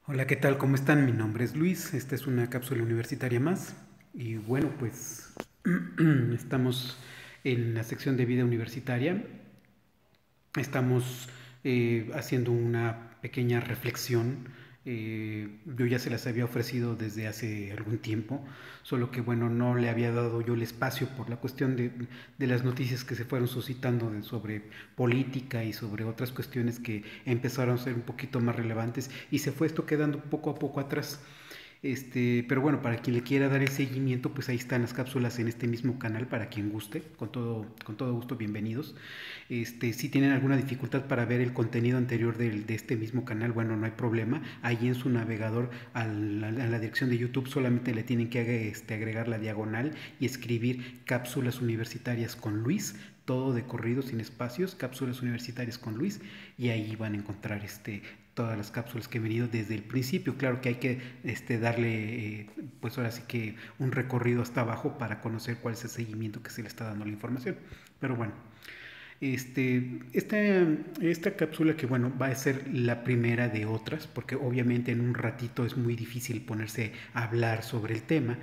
Hola, ¿qué tal? ¿Cómo están? Mi nombre es Luis, esta es una cápsula universitaria más y bueno, pues estamos en la sección de vida universitaria, estamos haciendo una pequeña reflexión. Yo ya se las había ofrecido desde hace algún tiempo, solo que bueno, no le había dado yo el espacio por la cuestión de las noticias que se fueron suscitando sobre política y sobre otras cuestiones que empezaron a ser un poquito más relevantes y se fue esto quedando poco a poco atrás. Pero bueno, para quien le quiera dar el seguimiento, pues ahí están las cápsulas en este mismo canal para quien guste, con todo gusto, bienvenidos. Si tienen alguna dificultad para ver el contenido anterior de este mismo canal, bueno, no hay problema. Ahí en su navegador, a la dirección de YouTube, solamente le tienen que agregar la diagonal y escribir cápsulas universitarias con Luis, todo de corrido sin espacios, cápsulas universitarias con Luis, y ahí van a encontrar todas las cápsulas que he venido desde el principio. Claro que hay que darle, pues ahora sí que un recorrido hasta abajo para conocer cuál es el seguimiento que se le está dando a la información. Pero bueno, esta cápsula que bueno va a ser la primera de otras, porque obviamente en un ratito es muy difícil ponerse a hablar sobre el tema.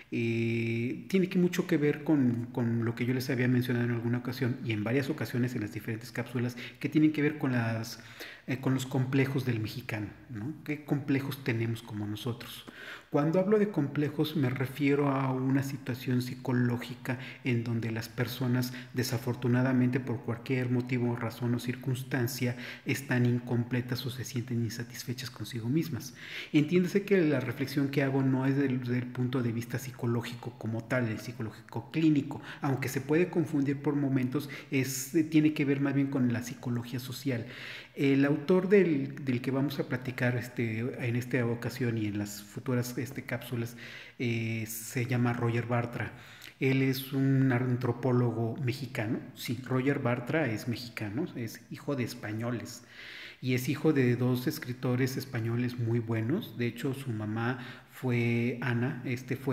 Tiene mucho que ver con lo que yo les había mencionado en alguna ocasión y en varias ocasiones en las diferentes cápsulas, que tienen que ver con los complejos del mexicano, ¿no? ¿Qué complejos tenemos como nosotros? Cuando hablo de complejos me refiero a una situación psicológica en donde las personas desafortunadamente por cualquier motivo, razón o circunstancia están incompletas o se sienten insatisfechas consigo mismas. Entiéndase que la reflexión que hago no es desde el punto de vista psicológico como tal, el psicológico clínico, aunque se puede confundir por momentos, tiene que ver más bien con la psicología social. El autor del que vamos a platicar en esta ocasión y en las futuras cápsulas se llama Roger Bartra. Él es un antropólogo mexicano. Sí, Roger Bartra es mexicano, es hijo de españoles y es hijo de dos escritores españoles muy buenos. De hecho, su mamá fue Ana, fue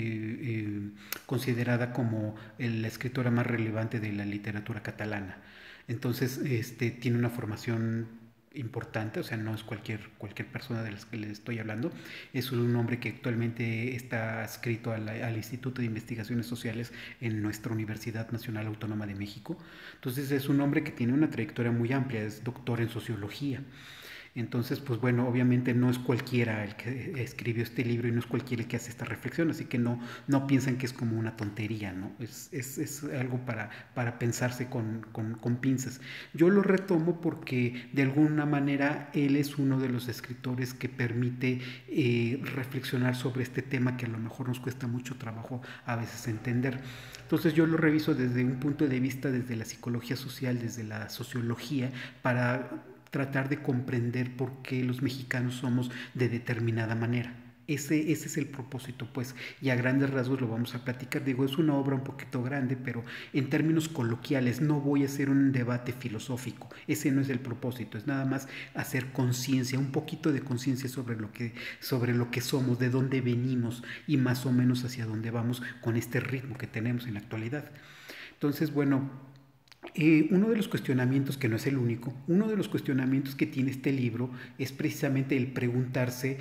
considerada como la escritora más relevante de la literatura catalana. Entonces, tiene una formación importante, o sea, no es cualquier persona de las que les estoy hablando. Es un hombre que actualmente está adscrito al Instituto de Investigaciones Sociales en nuestra Universidad Nacional Autónoma de México. Entonces es un hombre que tiene una trayectoria muy amplia, es doctor en sociología. Entonces, pues bueno, obviamente no es cualquiera el que escribió este libro y no es cualquiera el que hace esta reflexión, así que no piensan que es como una tontería, ¿no? Es algo para pensarse con pinzas. Yo lo retomo porque de alguna manera él es uno de los escritores que permite reflexionar sobre este tema que a lo mejor nos cuesta mucho trabajo a veces entender. Entonces yo lo reviso desde un punto de vista, desde la psicología social, desde la sociología, para tratar de comprender por qué los mexicanos somos de determinada manera. Ese es el propósito, pues, y a grandes rasgos lo vamos a platicar. Digo, es una obra un poquito grande, pero en términos coloquiales no voy a hacer un debate filosófico. Ese no es el propósito, es nada más hacer conciencia, un poquito de conciencia sobre lo que somos, de dónde venimos y más o menos hacia dónde vamos con este ritmo que tenemos en la actualidad. Entonces, bueno, uno de los cuestionamientos, que no es el único, uno de los cuestionamientos que tiene este libro es precisamente el preguntarse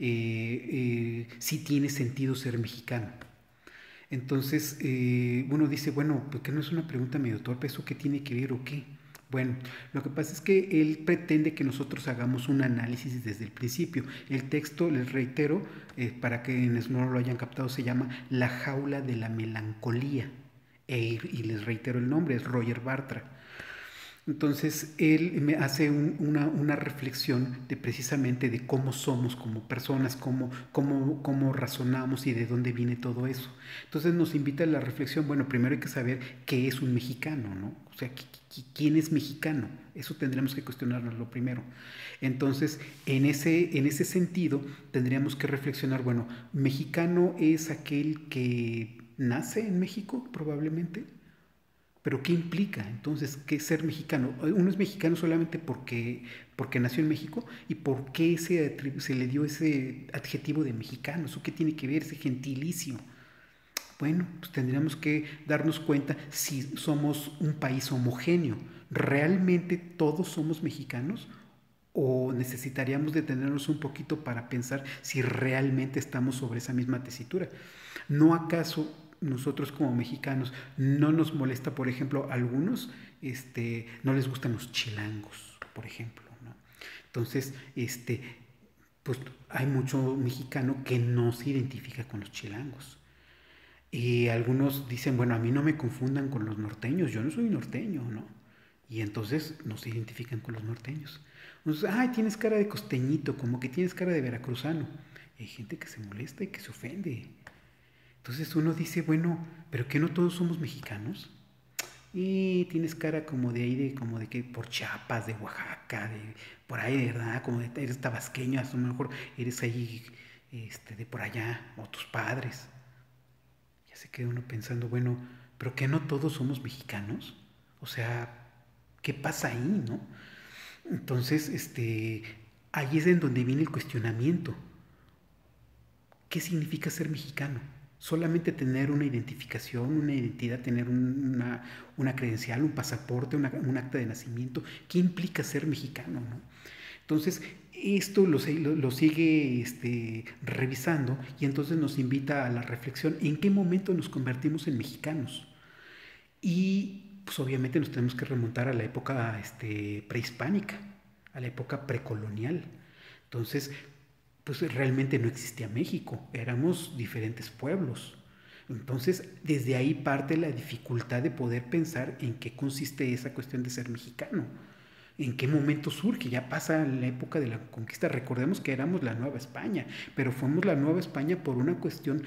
si tiene sentido ser mexicano. Entonces, uno dice, bueno, pues que no es una pregunta medio torpe, ¿eso qué tiene que ver o qué? Bueno, lo que pasa es que él pretende que nosotros hagamos un análisis desde el principio. El texto, les reitero, para quienes no lo hayan captado, se llama La jaula de la melancolía. Y les reitero el nombre, es Roger Bartra. Entonces él me hace una reflexión de precisamente de cómo somos como personas, cómo razonamos y de dónde viene todo eso. Entonces nos invita a la reflexión. Bueno, primero hay que saber qué es un mexicano, ¿no? O sea, ¿quién es mexicano? Eso tendremos que cuestionarnos lo primero. Entonces, en ese sentido, tendríamos que reflexionar, bueno, mexicano es aquel que nace en México, probablemente. Pero ¿qué implica entonces qué es ser mexicano? Uno es mexicano solamente porque nació en México y por qué se le dio ese adjetivo de mexicano. ¿Eso qué tiene que ver, ese gentilicio? Bueno, pues tendríamos que darnos cuenta si somos un país homogéneo. ¿Realmente todos somos mexicanos? o necesitaríamos detenernos un poquito para pensar si realmente estamos sobre esa misma tesitura. ¿No acaso nosotros como mexicanos no nos molesta, por ejemplo, a algunos no les gustan los chilangos, por ejemplo, ¿no? Entonces, pues hay mucho mexicano que no se identifica con los chilangos. Y algunos dicen, bueno, a mí no me confundan con los norteños, yo no soy norteño, ¿no? Y entonces no se identifican con los norteños. Entonces, ay, tienes cara de costeñito, como que tienes cara de veracruzano. Y hay gente que se molesta y que se ofende. Entonces uno dice, bueno, pero que no todos somos mexicanos. Y tienes cara como de ahí, como de que por Chiapas, de Oaxaca, de por ahí, ¿verdad? Como de eres tabasqueño, a lo mejor eres ahí, de por allá, o tus padres. Ya se queda uno pensando, bueno, pero que no todos somos mexicanos. O sea, ¿qué pasa ahí, no? Entonces, ahí es en donde viene el cuestionamiento. ¿Qué significa ser mexicano? Solamente tener una identificación, una identidad, tener una credencial, un pasaporte, un acta de nacimiento. ¿Qué implica ser mexicano, no? Entonces, esto lo sigue revisando y entonces nos invita a la reflexión en qué momento nos convertimos en mexicanos. Y pues obviamente nos tenemos que remontar a la época prehispánica, a la época precolonial. Entonces, pues realmente no existía México, éramos diferentes pueblos. Entonces, desde ahí parte la dificultad de poder pensar en qué consiste esa cuestión de ser mexicano. ¿En qué momento surge? Ya pasa la época de la conquista. Recordemos que éramos la Nueva España, pero fuimos la Nueva España por una cuestión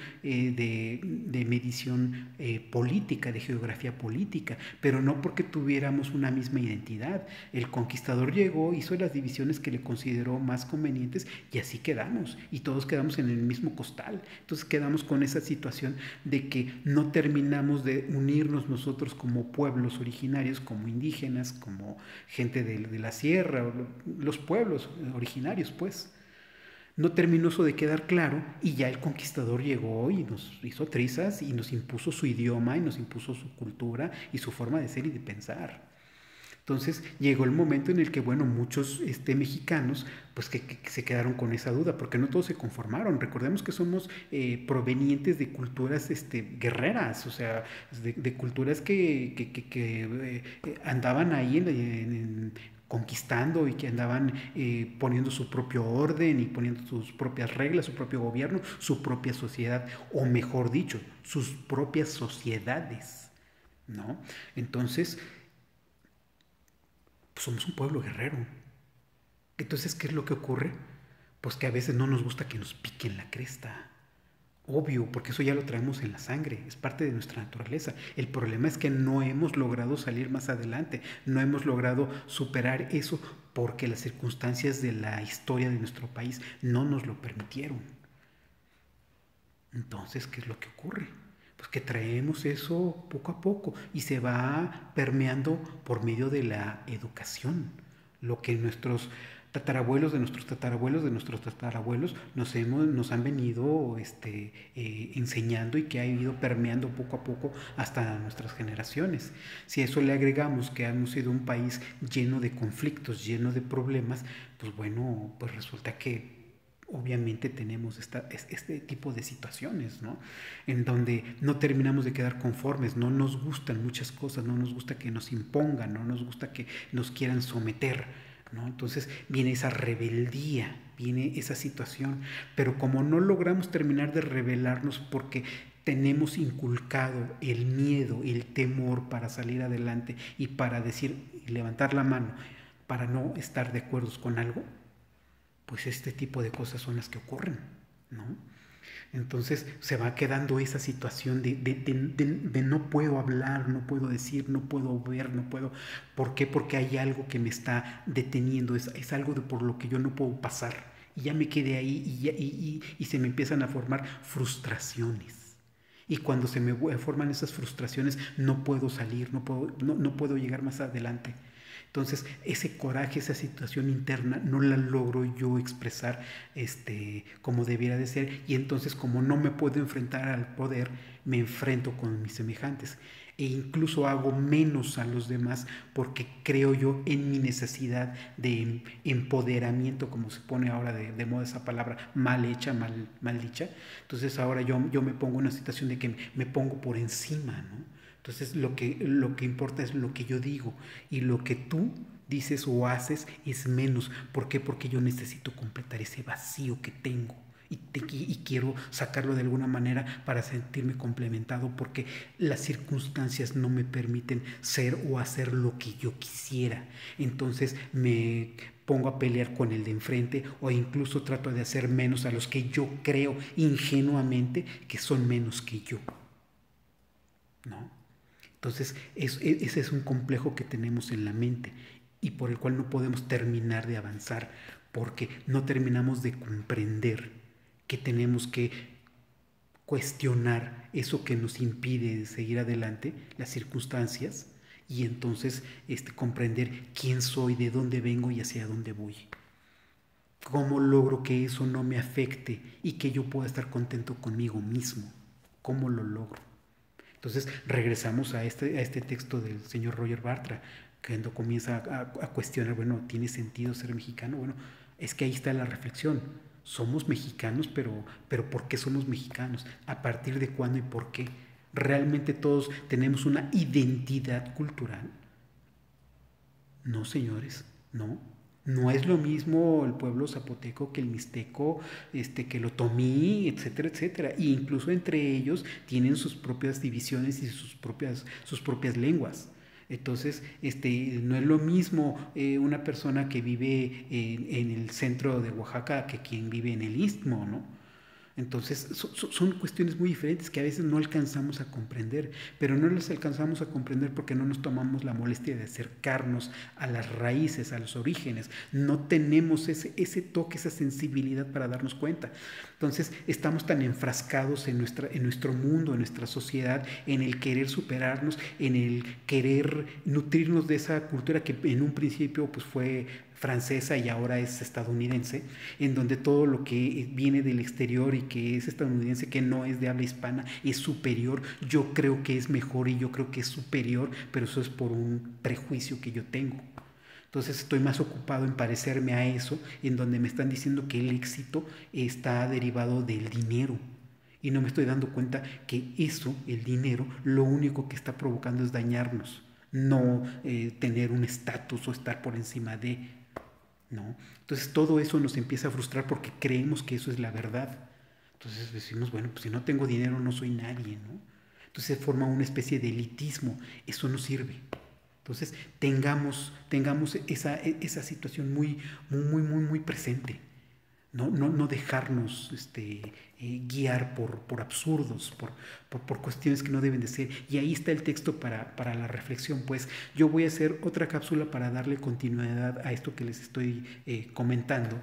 de medición política, de geografía política, pero no porque tuviéramos una misma identidad. El conquistador llegó, hizo las divisiones que le consideró más convenientes y así quedamos. Y todos quedamos en el mismo costal. Entonces quedamos con esa situación de que no terminamos de unirnos nosotros como pueblos originarios, como indígenas, como gente de la sierra, los pueblos originarios, pues. No terminó eso de quedar claro y ya el conquistador llegó y nos hizo trizas y nos impuso su idioma y nos impuso su cultura y su forma de ser y de pensar. Entonces llegó el momento en el que, bueno, muchos mexicanos, pues que se quedaron con esa duda, porque no todos se conformaron. Recordemos que somos provenientes de culturas guerreras, o sea, de culturas que andaban ahí conquistando y que andaban poniendo su propio orden y poniendo sus propias reglas, su propio gobierno, su propia sociedad, o mejor dicho, sus propias sociedades, ¿no? Entonces, pues somos un pueblo guerrero. Entonces, ¿qué es lo que ocurre? Pues que a veces no nos gusta que nos piquen la cresta. Obvio, porque eso ya lo traemos en la sangre, es parte de nuestra naturaleza. El problema es que no hemos logrado salir más adelante, no hemos logrado superar eso porque las circunstancias de la historia de nuestro país no nos lo permitieron. Entonces, ¿qué es lo que ocurre? Pues que traemos eso poco a poco y se va permeando por medio de la educación. Lo que nuestros tatarabuelos de nuestros tatarabuelos de nuestros tatarabuelos nos han venido enseñando y que ha ido permeando poco a poco hasta nuestras generaciones. Si a eso le agregamos que hemos sido un país lleno de conflictos, lleno de problemas, pues bueno, pues resulta que obviamente tenemos este tipo de situaciones, ¿no? En donde no terminamos de quedar conformes, no nos gustan muchas cosas, no nos gusta que nos impongan, no nos gusta que nos quieran someter, ¿no? Entonces viene esa rebeldía, viene esa situación, pero como no logramos terminar de rebelarnos porque tenemos inculcado el miedo, el temor para salir adelante y para decir y levantar la mano, para no estar de acuerdo con algo, pues este tipo de cosas son las que ocurren, ¿no? Entonces se va quedando esa situación de no puedo hablar, no puedo decir, no puedo ver, no puedo. ¿Por qué? Porque hay algo que me está deteniendo, es algo por lo que yo no puedo pasar. Y ya me quedé ahí y se me empiezan a formar frustraciones. Y cuando se me forman esas frustraciones no puedo salir, no puedo llegar más adelante. Entonces, ese coraje, esa situación interna, no la logro yo expresar como debiera de ser. Y entonces, como no me puedo enfrentar al poder, me enfrento con mis semejantes. e incluso hago menos a los demás porque creo yo en mi necesidad de empoderamiento, como se pone ahora de moda esa palabra, mal hecha, mal dicha. Entonces ahora yo me pongo en una situación de que me pongo por encima, ¿no? Entonces lo que importa es lo que yo digo, y lo que tú dices o haces es menos. ¿Por qué? Porque yo necesito completar ese vacío que tengo. Y quiero sacarlo de alguna manera para sentirme complementado, porque las circunstancias no me permiten ser o hacer lo que yo quisiera. Entonces me pongo a pelear con el de enfrente, o incluso trato de hacer menos a los que yo creo ingenuamente que son menos que yo, ¿no? Entonces ese es un complejo que tenemos en la mente, y por el cual no podemos terminar de avanzar, porque no terminamos de comprender que tenemos que cuestionar eso que nos impide seguir adelante, las circunstancias, y entonces comprender quién soy, de dónde vengo y hacia dónde voy. ¿Cómo logro que eso no me afecte y que yo pueda estar contento conmigo mismo? ¿Cómo lo logro? Entonces regresamos a este texto del señor Roger Bartra, que cuando comienza a cuestionar, bueno, ¿tiene sentido ser mexicano? Bueno, es que ahí está la reflexión. Somos mexicanos, pero ¿por qué somos mexicanos? ¿A partir de cuándo y por qué? ¿Realmente todos tenemos una identidad cultural? No, señores, no. No es lo mismo el pueblo zapoteco que el mixteco, que el otomí, etcétera, etcétera. E incluso entre ellos tienen sus propias divisiones y sus propias lenguas. Entonces, no es lo mismo una persona que vive en el centro de Oaxaca que quien vive en el Istmo, ¿no? Entonces, son cuestiones muy diferentes que a veces no alcanzamos a comprender, pero no las alcanzamos a comprender porque no nos tomamos la molestia de acercarnos a las raíces, a los orígenes. No tenemos ese toque, esa sensibilidad para darnos cuenta. Entonces, estamos tan enfrascados en nuestro mundo, en nuestra sociedad, en el querer superarnos, en el querer nutrirnos de esa cultura que en un principio pues fue francesa y ahora es estadounidense, en donde todo lo que viene del exterior y que es estadounidense, que no es de habla hispana, es superior. Yo creo que es mejor y yo creo que es superior, pero eso es por un prejuicio que yo tengo. Entonces estoy más ocupado en parecerme a eso, en donde me están diciendo que el éxito está derivado del dinero. Y no me estoy dando cuenta que eso, el dinero, lo único que está provocando es dañarnos, no tener un estatus o estar por encima de, ¿no? Entonces todo eso nos empieza a frustrar porque creemos que eso es la verdad. Entonces decimos, bueno, pues si no tengo dinero no soy nadie, ¿no? Entonces se forma una especie de elitismo. Eso no sirve. Entonces tengamos esa situación muy presente. No dejarnos guiar por absurdos, por cuestiones que no deben de ser. Y ahí está el texto para la reflexión. Pues yo voy a hacer otra cápsula para darle continuidad a esto que les estoy comentando.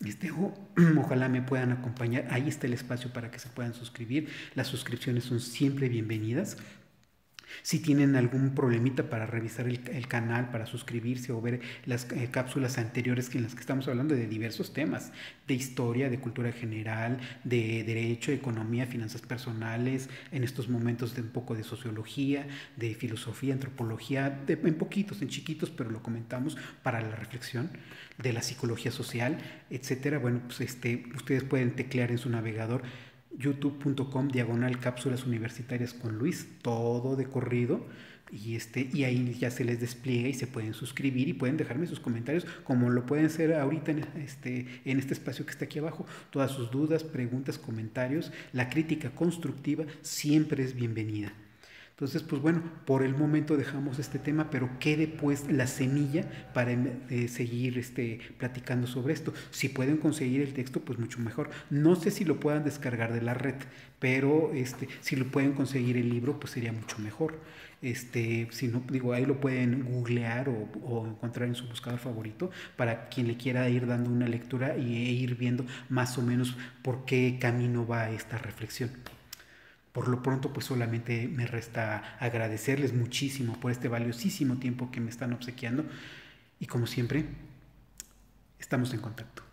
Ojalá me puedan acompañar. Ahí está el espacio para que se puedan suscribir. Las suscripciones son siempre bienvenidas. Si tienen algún problemita para revisar el canal, para suscribirse o ver las cápsulas anteriores en las que estamos hablando de diversos temas, de historia, de cultura general, de derecho, economía, finanzas personales, en estos momentos de un poco de sociología, de filosofía, antropología, en poquitos, en chiquitos, pero lo comentamos para la reflexión, de la psicología social, etcétera. Bueno, pues ustedes pueden teclear en su navegador youtube.com/cápsulas universitarias con Luis, todo de corrido, y ahí ya se les despliega y se pueden suscribir y pueden dejarme sus comentarios como lo pueden hacer ahorita en este espacio que está aquí abajo. Todas sus dudas, preguntas, comentarios, la crítica constructiva siempre es bienvenida. Entonces, pues bueno, por el momento dejamos este tema, pero quede pues la semilla para seguir platicando sobre esto. Si pueden conseguir el texto, pues mucho mejor. No sé si lo puedan descargar de la red, pero si lo pueden conseguir el libro, pues sería mucho mejor. Si no, digo, ahí lo pueden googlear o encontrar en su buscador favorito para quien le quiera ir dando una lectura e ir viendo más o menos por qué camino va esta reflexión. Por lo pronto, pues solamente me resta agradecerles muchísimo por este valiosísimo tiempo que me están obsequiando, y como siempre, estamos en contacto.